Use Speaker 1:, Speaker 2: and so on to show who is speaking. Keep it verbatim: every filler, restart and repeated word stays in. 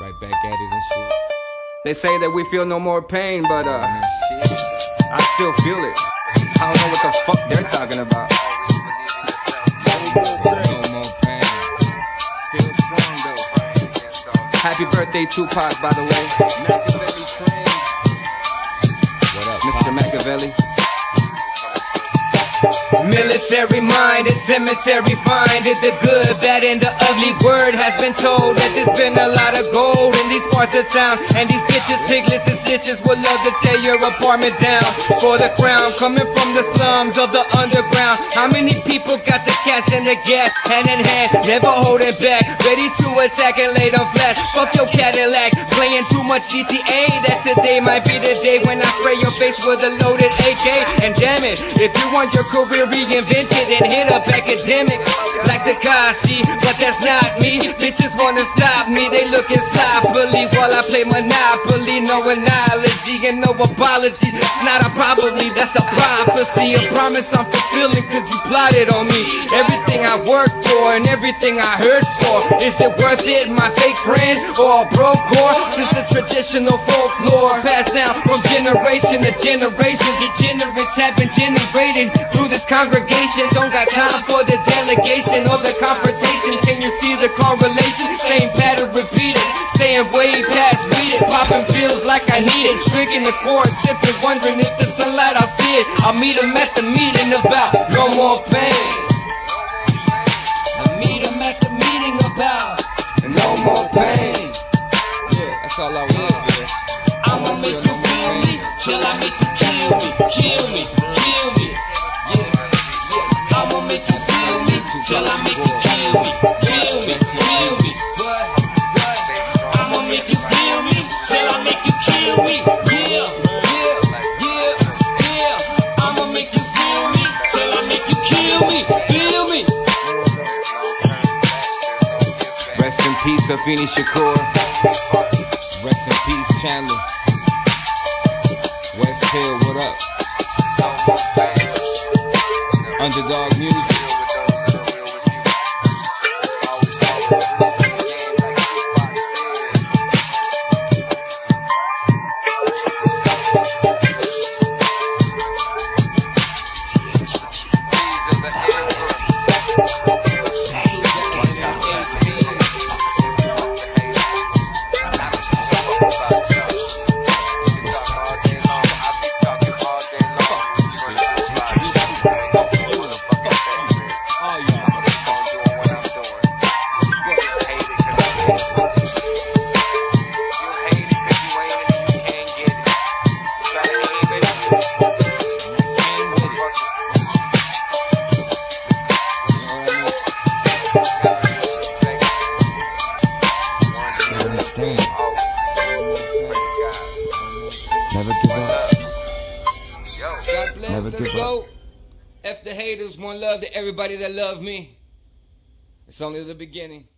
Speaker 1: Right back at it and shit.
Speaker 2: They say that we feel no more pain, but uh, I still feel it. I don't know what the fuck they're talking about.
Speaker 1: No more pain.
Speaker 2: Still strong though. Happy birthday, Tupac, by the way. Machiavelli friend.
Speaker 1: What up,
Speaker 2: Mister
Speaker 1: Pop?
Speaker 2: Machiavelli.
Speaker 3: Military minded, cemetery finded. The good, bad, and the ugly word has been told that there's been a lot of gold in these parts of town. And these bitches, piglets, and snitches would love to tear your apartment down for the crown, coming from the slums of the underground. How many people got the cash and the gas, hand in hand, never holding back, ready to attack and lay them flat? Fuck your Cadillac, playing too much G T A. That today might be the day when I spray your face with a loaded A K. And damn it, if you want your career reinvented, then hit up academics like Takashi, but that's not me. Bitches wanna stop me, they looking sloppily while I play Monopoly. No analogy and no apology. It's not a probably, that's a prophecy. A promise I'm fulfilling cause you plotted on me. Everything I worked for and everything I heard for, is it worth it, my fake friend, or a broke whore? Since the traditional folklore passed down from generation to generation, degenerates have been generating through this congregation. Don't got time for the delegation or the confrontation. Can you see the correlation? Same pattern repeated, staying way past read it, popping pills like I need it, drinking the cord, sipping, wondering if the sunlight I'll see it. I'll meet him at the meeting about no more pain. I'll meet him at the meeting about no more pain.
Speaker 2: Yeah, that's all I want. Yeah.
Speaker 3: I'ma make you feel me till I make you kill me, kill me, kill me. Yeah, yeah. I'ma make you feel me till I make you kill me, kill me, kill me. What? What? I'ma make you feel me till I make you kill me. Yeah, yeah, yeah, yeah. I'ma make you feel me till I make you kill me, feel me.
Speaker 2: Rest in peace, Afeni Shakur.
Speaker 1: Rest in peace, Chandler. West Hill, what up? Underdog music. Never give up.
Speaker 3: God bless,
Speaker 1: Never
Speaker 3: let's
Speaker 1: give
Speaker 3: go. F the haters, one love to everybody that love me. It's only the beginning.